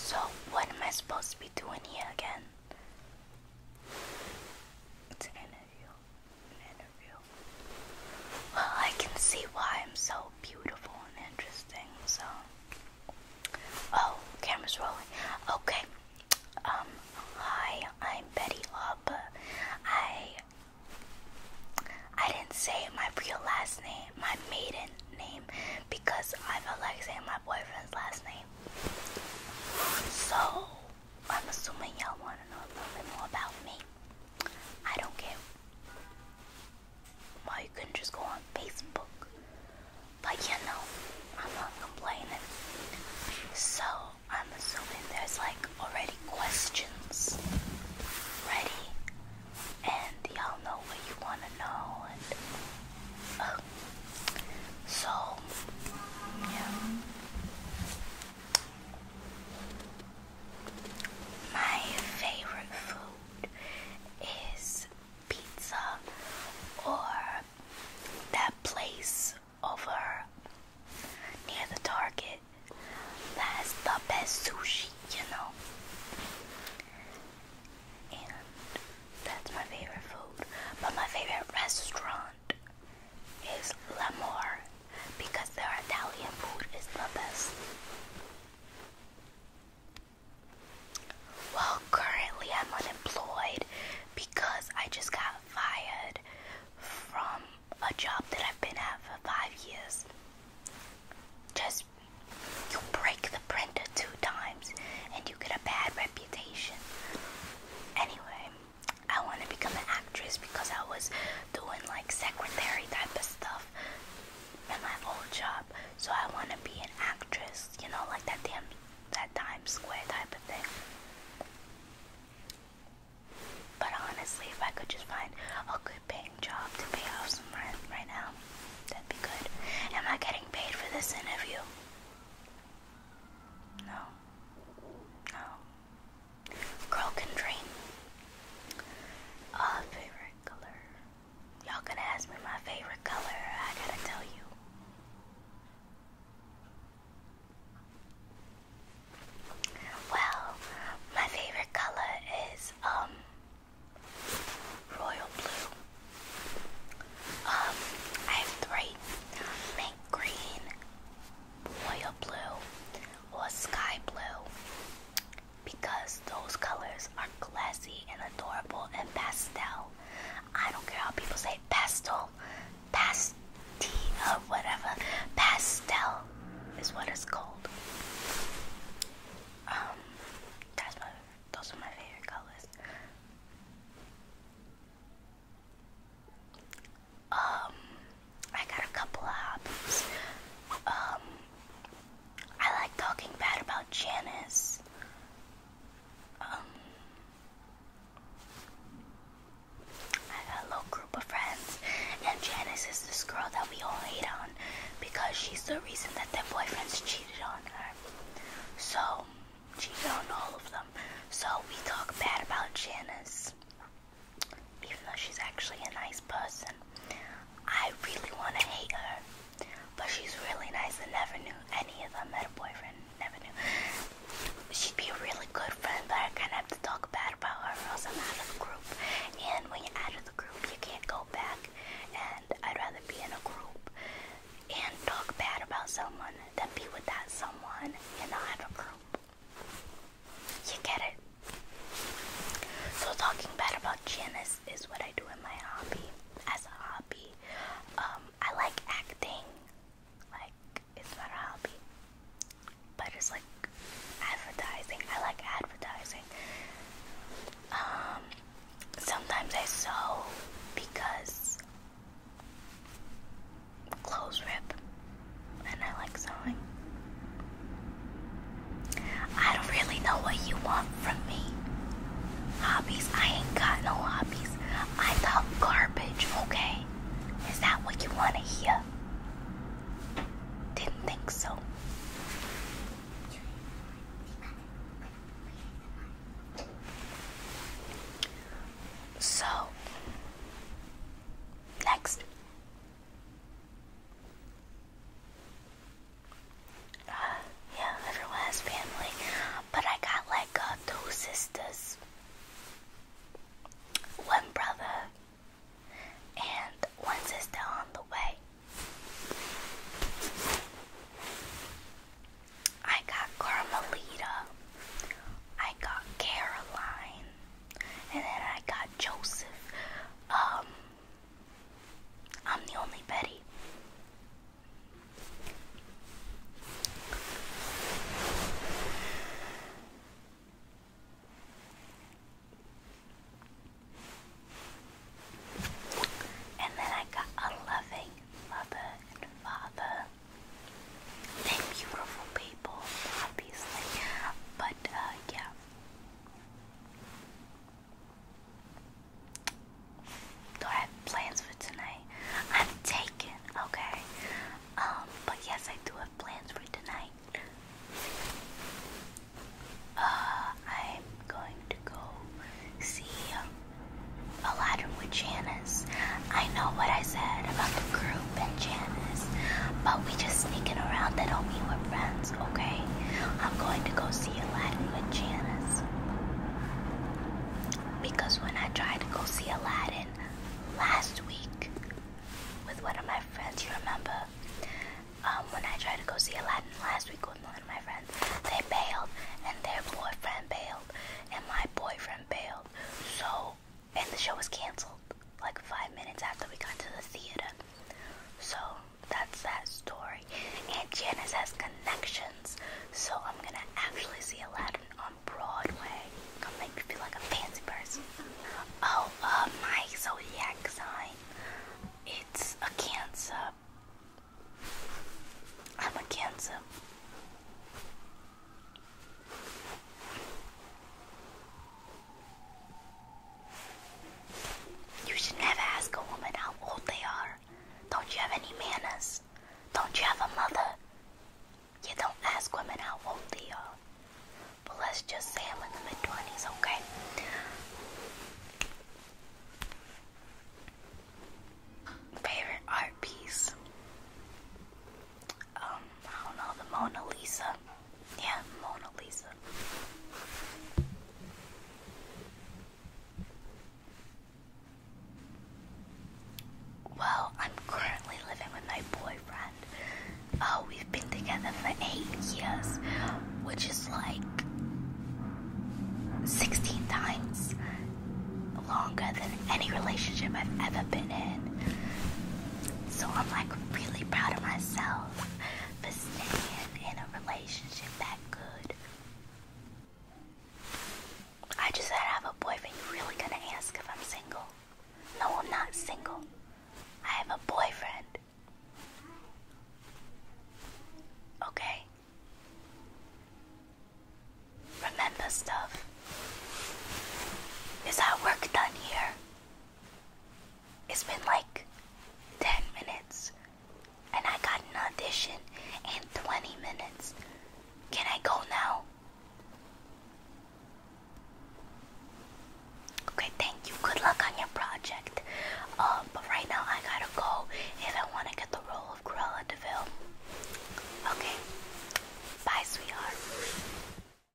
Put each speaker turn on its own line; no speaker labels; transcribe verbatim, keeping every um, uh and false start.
So, what am I supposed to be doing here again? It's an interview. An interview. Well, I can see why I'm so beautiful and interesting, so. Oh, camera's rolling. Okay. Um, hi, I'm Betty Up. I I didn't say my real last name, my maiden name, because I felt like saying my boyfriend's last name. So, I'm assuming y'all want to know a little bit more about me. I don't care. Well, you couldn't just go on Facebook. But you know, I'm not complaining. So, I'm assuming there's like already questions ready. And y'all know what you want to know. And, uh, so, yeah. My favorite food is pizza, or that place over near the Target that has the best sushi, you know. And that's my favorite food. But my favorite restaurant is L'Amour, because their Italian food is the best. Well, currently I'm unemployed because I just got fired from a job that I've been at for five years. Just, you break the printer two times and you get a bad reputation. Anyway, I want to become an actress because I was doing like secretary type of stuff in my old job. So I want to be an actress, you know, like that damn, that Times Square type of thing. But honestly, if I could just find a good paying job to pay off some rent right now, that'd be good. Am I getting paid for this interview? No. No. Girl can dream. Uh, favorite color. Y'all gonna ask me my favorite color, I gotta tell you. Well, my favorite color is, um, royal blue. Um, I have three. Mint green, royal blue, or sky blue. Because those colors are classy and adorable and pastel. I don't care how people say pastel, pastel, or whatever. Pastel is what it's called. Um, that's my, those are my favorite colors. Um, I got a couple of hobbies. Um, I like talking bad about Janice. Um, I got a little group of friends, and Janice is this girl that we all hate on because she's the reason that their boyfriends cheated on her. So, cheated on all of them. So we talk bad about Janice, even though she's actually a nice person. I really want to hate her, but she's really nice and never knew any of them had a boyfriend. Never knew. She'd be a really good friend, but I kind of have to talk bad about her or else I'm out of the group. And when you're out of the group, you can't go back. And I'd rather be in a group and talk bad about someone than be with that someone and not have a group. You get it? So talking bad about Janice is what I do in my hobby. As a hobby. Um, I like acting. Like, it's not a hobby. But it's like advertising. I like advertising. Um, sometimes I sew because clothes rip. And I like sewing. but we just sneaking around. That don't mean we're friends, okay? I'm going to go see Aladdin with Janice. Because when I tried to go see Aladdin last week with one of my friends, you remember? Um, when I tried to go see Aladdin last week with one of my friends, they bailed, and their boyfriend bailed, and my boyfriend bailed. So, and the show was canceled like five minutes after we got to the theater. So, that's that story. And Janice has connections, so I'm gonna actually see Aladdin on Broadway. Gonna make me feel like a fancy person. Oh, uh, my zodiac sign. It's a Cancer. I'm a Cancer.